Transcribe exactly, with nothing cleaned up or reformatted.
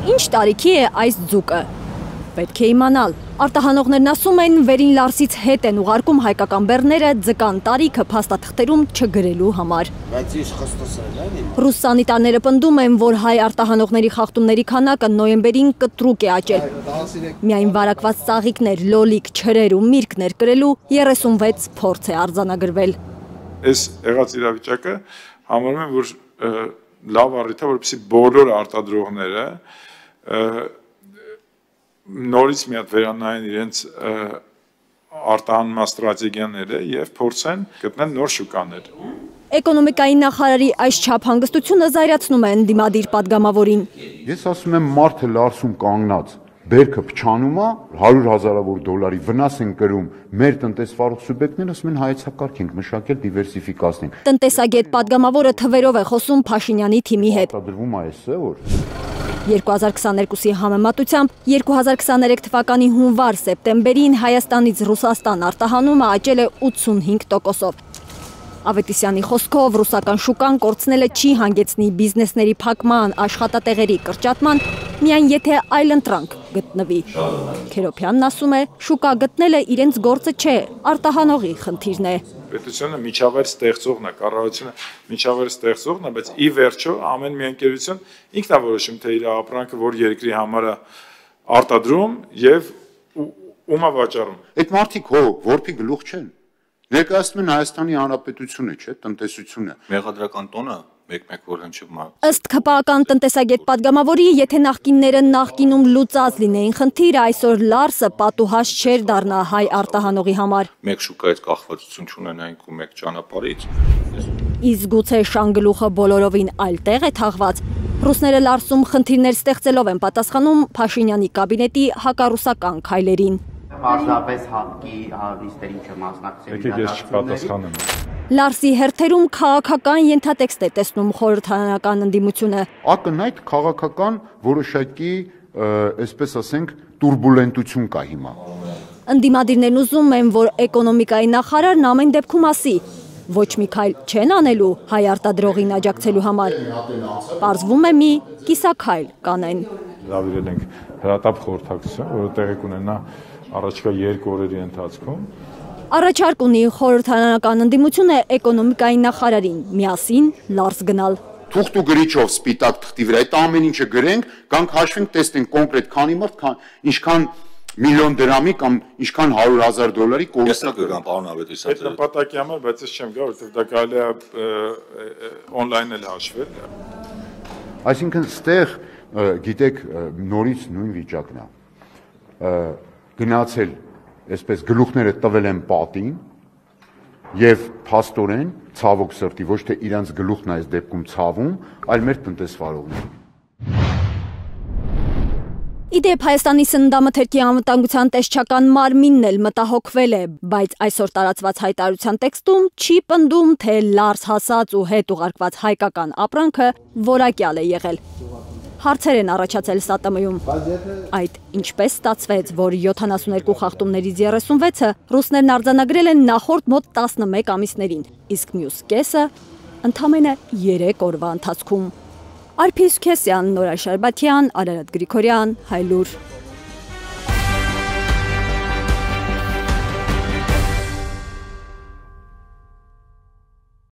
Ինչ տարիքի է այս ձուկը։ Պետք է իմանալ։ Արտահանողներն ասում են, Վերին Լարսից հետ են ուղարկում հայկական բեռները ձկան տարիքը փաստաթղթերում չգրելու համար։ Ռուս սանիտարները պնդում են, որ հայ արտահանողների խախտումների քանակը նոյեմբերին կտրուկ է աճել։ Միայն վարակված ծաղիկներ, լոլիկ, չրեր ու միրգներ կրելու երեսունվեց փորձ է արձանագրվել։ Այս եղած իրավիճակը համարում եմ, որ լավ առիթ է, որպեսզի բոլոր արտադրողները նորից մի հատ վերանային իրենց արտահանման ստրատեգիաները եւ փորձեն գտնել նոր շուկաներ։ Էկոնոմիկայի նախարարի այս չափ հանգստությունը զայրացնում է ընդդիմադիր падգամավորին։ Ես ասում եմ, մարդը Լարսում կանգնած բերքը փչանում է, հարյուր հազարավոր դոլարի վնաս են կրում մեր տնտեսվարող սուբյեկտները, ասում են հայեցակարգ ենք մշակել, դիվերսիֆիկացնենք։ Տնտեսագետ падգամավորը թվերով է խոսում Փաշինյանի թիմի հետ։ Արտադրվում է էս է որ երկու հազար քսաներկուսի համեմատությամբ երկու հազար քսաներեք թվականի հունվար-սեպտեմբերին Հայաստանից Ռուսաստան արտահանումը աճել է ութսունհինգ տոկոսով։ Ավետիսյանի խոսքով ռուսական շուկան կորցնել է չի հանգեցնի բիզնեսների փակման, աշխատատեղերի կրճատման, միայն եթե այլընտրանք գտնվի։ Քերոբյանն ասում է, շուկա գտնելը իրենց գործը չէ, արտահանողի խնդիրն է։ Պետությունը միջավայր ստեղծողն է, կառավարությունը միջավայր ստեղծողն է, բայց ի վերջո ամեն մի ընկերություն ինքն է որոշում, թե իր ապրանքը որ երկրի համար է արտադրում եւ ում է վաճառում։ Այդ մարդիկ հո որբի գլուխ չեն։ Ներկայացնում են Հայաստանի Հանրապետությունը, չէ, տնտեսությունը։ Մեղադրական տոնը մեկ-մեկ որ հնչում է։ Ըստ ՔՊԱ-կան տնտեսագետ падգամավորի, եթե նախկինները նախկինում լուծած լինեին խնդիրը, այսօր Լարսը պատուհաս չէր դառնա հայ արտահանողի համար։ Մեկ շուկայից կախվածություն չունենայինք ու մեկ ճանապարհից։ Իսկ գուցե շանգլուխը բոլորովին այլ տեղ է թաղված։ Ռուսները Լարսում խնդիրներ ստեղծելով են պատասխանում Փաշինյանի կաբինետի հակառուսական քայլերին։ Պարզապես հատկի հավիստերին չմասնակցել։ Լարսի հերթերում քաղաքական ենթատեքստ է տեսնում խորհրդարանական ընդդիմությունը։ Ակնհայտ քաղաքական որոշակի, այսպես ասենք, տուրբուլենտություն կա հիմա։ Ընդդիմադիրներն ուզում են, որ էկոնոմիկայի նախարարն ամեն դեպքում ասի, ոչ մի քայլ չեն անելու հայ արտադրողին աջակցելու համար։ Պարզվում է մի կիսաքայլ կանեն։ Լավիրել ենք հրատապ խորհրդակցություն, որը տեղի կունենա առաջիկա երկու օրերի ընթացքում։ Առաջարկ ունի խորհրդարանական ընդդիմությունը էկոնոմիկայի նախարարին միասին Լարս գնալ։ Թուղթ ու գրիչով սպիտակ թղթի վրա այդ ամեն ինչը գրենք, գանք հաշվենք, տեսնենք կոնկրետ քանի մարդ, ինչքան միլիոն դրամի կամ ինչքան հարյուր հազար դոլարի կորստը կգան, պարոն Ավետիսյան։ Այդ նպատակի համար, բայց ես չեմ գա, որովհետև դա կարելի է օնլայն էլ հաշվել։ Այսինքն ստեղ, գիտեք, նորից նույն վիճակն է։ Գնացել, այսպես գլուխները տվել են պատին եւ փաստորեն ցավոք սրտի ոչ թե իրանց գլուխն է այս դեպքում ցավում, այլ մեր տնտեսվարողները։ Իդեպ Հայաստանի սննդամթերքի անվտանգության տեսչական մարմինն էլ մտահոգվել է, բայց այսօր տարածված հայտարարության տեքստում չի պնդում, թե Լարս հասած ու հետ ուղարկված հայկական ապրանքը որակյալ է եղել։ Հարցեր են առաջացել ՍԱՏՄ-ում։ Այդ ինչպես ստացվեց, որ յոթանասուներկու խախտումներից երեսունվեցը ռուսներն արձանագրել են նախորդ մոտ տասնմեկ ամիսներին, իսկ մյուս կեսը ընդամենը երեք օրվա ընթացքում։ Արփիս Քեսյան, Նորա Շարբաթյան, Արարատ Գրիգորյան, Հայլուր։